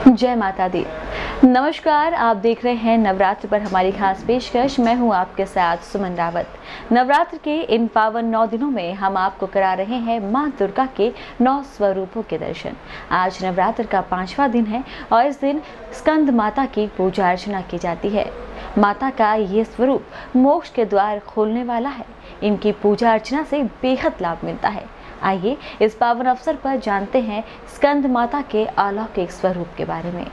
जय माता दी। नमस्कार, आप देख रहे हैं नवरात्र पर हमारी खास पेशकश। मैं हूं आपके साथ सुमन रावत। नवरात्र के इन पावन 9 दिनों में हम आपको करा रहे हैं मां दुर्गा के 9 स्वरूपों के दर्शन। आज नवरात्र का 5वां दिन है और इस दिन स्कंद माता की पूजा अर्चना की जाती है। माता का ये स्वरूप मोक्ष के द्वार खोलने वाला है। इनकी पूजा अर्चना से बेहद लाभ मिलता है। आइए इस पावन अवसर पर जानते हैं स्कंद माता के अलौकिक स्वरूप के बारे में।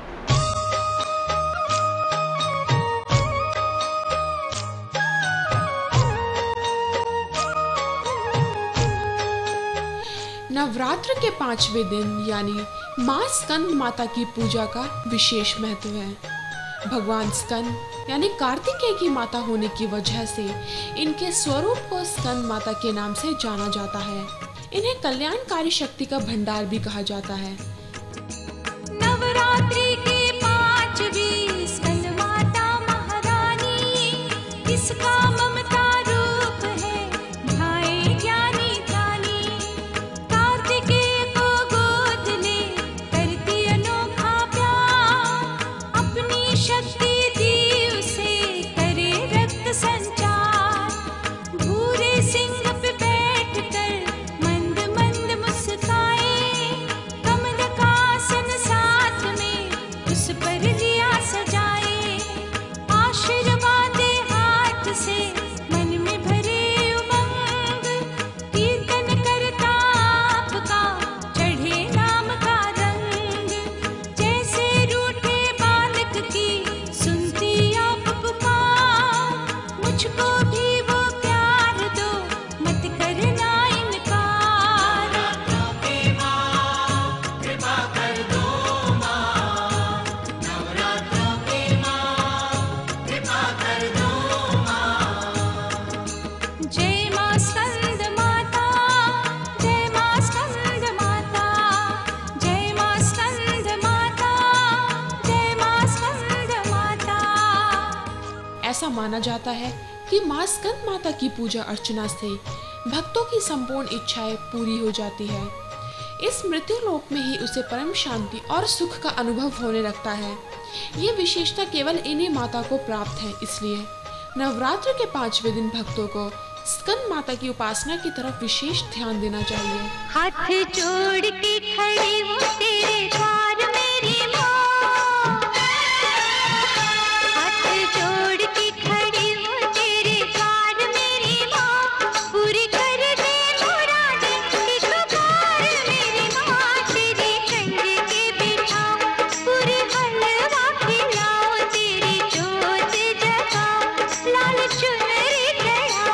नवरात्र के 5वें दिन यानी मां स्कंद माता की पूजा का विशेष महत्व है। भगवान स्कंद यानी कार्तिकेय की माता होने की वजह से इनके स्वरूप को स्कंद माता के नाम से जाना जाता है। इन्हें कल्याणकारी शक्ति का भंडार भी कहा जाता है। नवरात्रि के 5वीं स्कंद माता महारानी, इसका ममता रूप है ढाई ज्ञानी ध्यानी। कार्तिकेय को गोद ले करती अनोखा प्यार, अपनी शक्ति दी उसे करे रक्त संचार। भूरे सिंह पे बैठ कर मंद मंद मुस्काए, कमल का आसन साथ में उस पर लिया सजाए। आशीर्वाद हाथ से मन में भरे उमंग, कीर्तन करता आपका चढ़े नाम का रंग। जैसे रूठे बालक की सुनती आप पुकार, मुझको भी वो प्यार दो मत करना इनकार। जय मां स्कंद माता, जय मां स्कंद माता, जय मां स्कंद माता, जय मां स्कंद माता। ऐसा माना जाता है कि मां स्कंद माता की पूजा अर्चना से भक्तों की संपूर्ण इच्छाएं पूरी हो जाती है। इस मृत्यु लोक में ही उसे परम शांति और सुख का अनुभव होने लगता है। ये विशेषता केवल इन्हीं माता को प्राप्त है। इसलिए नवरात्र के 5वें दिन भक्तों को स्कंद माता की उपासना की तरफ विशेष ध्यान देना चाहिए। हाथ जोड़ के खड़ी वो तेरे द्वार मेरी माँ, हाथ जोड़ के खड़ी वो तेरे द्वार मेरी माँ। पूरी कर दे मुरादें एक बार मेरी माँ, तेरी कंज के बिठाओ, पूरे हलवा खिलाओ, तेरी जोत जगाओ, लाल चुनरी चढ़ाओ।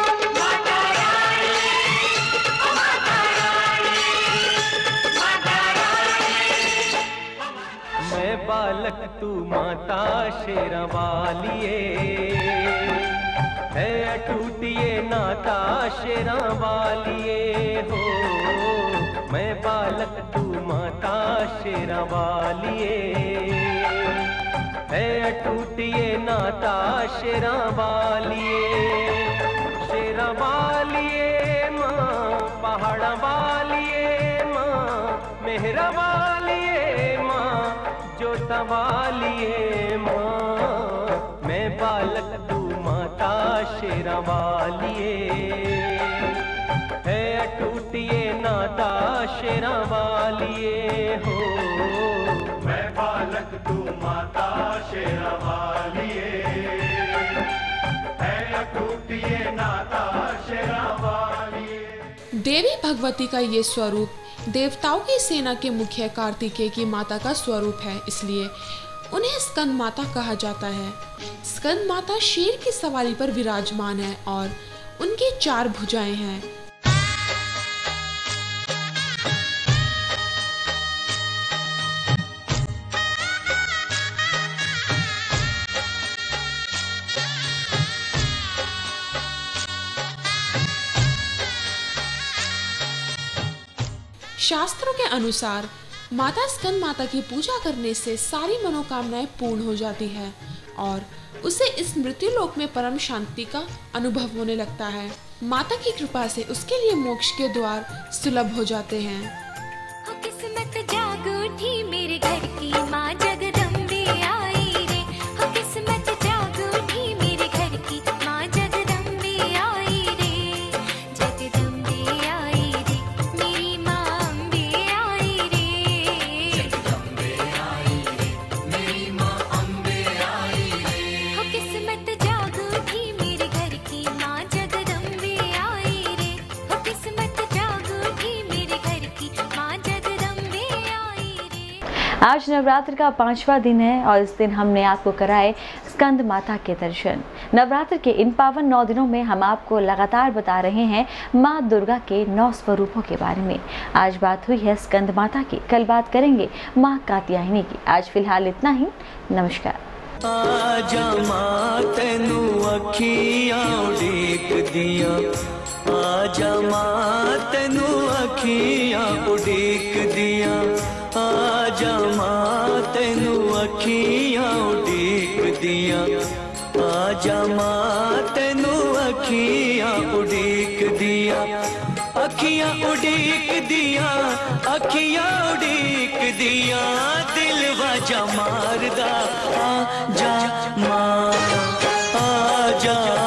मैं बालक तू माता शेरा वालिए, है अटूट ये नाता शेरा वालिए हो। मैं बालक तू माता शेरा वालिए, है अटूट ये नाता शेरा वालिए। शेरा वालिए माँ, पहाड़ा वालिए माँ, मेहरा वालिए माँ, जोता वालिए माँ। मैं बालक तू माता शेरा वालिए, है अटूट ये नाता शेरा वालिए हो। मैं बालक तू माता शेरा वालिए, है अटूट ये नाता शेरा वालिए। देवी भगवती का ये स्वरूप देवताओं की सेना के मुखिया कार्तिकेय की माता का स्वरूप है। इसलिए उन्हें स्कंद माता कहा जाता है। स्कंद माता शेर की सवारी पर विराजमान है और उनकी 4 भुजाएं हैं। शास्त्रों के अनुसार माता स्कंद माता की पूजा करने से सारी मनोकामनाएं पूर्ण हो जाती है और उसे इस मृत्यु लोक में परम शांति का अनुभव होने लगता है। माता की कृपा से उसके लिए मोक्ष के द्वार सुलभ हो जाते हैं। किस्मत जाग उठी मेरे घर की माँ जगत आज नवरात्र का 5वां दिन है और इस दिन हमने आपको कराए स्कंद माता के दर्शन। नवरात्र के इन पावन 9 दिनों में हम आपको लगातार बता रहे हैं माँ दुर्गा के 9 स्वरूपों के बारे में। आज बात हुई है स्कंद माता की, कल बात करेंगे माँ कात्यायनी की। आज फिलहाल इतना ही, नमस्कार। आजा मां तैनू अखियां उड़ीक दिया, आजा मां तैनू अखियां उड़ीक दिया, आजा मां तैनू अखियां उड़ीक दिया, आजा मां तैनू अखियां उड़ीक दिया, अखियां उड़ीक दिया, अखियां उड़ीक दिया, दिल वाजा मारदा आजा मां आजा